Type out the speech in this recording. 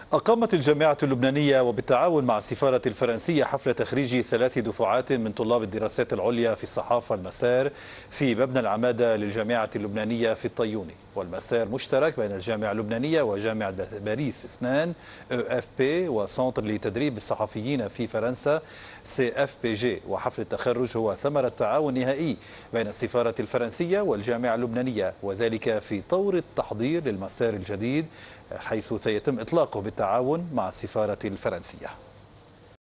أقامت الجامعة اللبنانية وبالتعاون مع السفارة الفرنسية حفل تخريج 3 دفعات من طلاب الدراسات العليا في الصحافة الماستر في مبنى العمادة للجامعة اللبنانية في الطيوني. والماستر مشترك بين الجامعة اللبنانية وجامعة باريس 2 EFP وسنتر لتدريب الصحفيين في فرنسا CFPG. وحفل التخرج هو ثمرة تعاون نهائي بين السفارة الفرنسية والجامعة اللبنانية، وذلك في طور التحضير للماستر الجديد، حيث سيتم إطلاقه بالتعاون مع السفارة الفرنسية.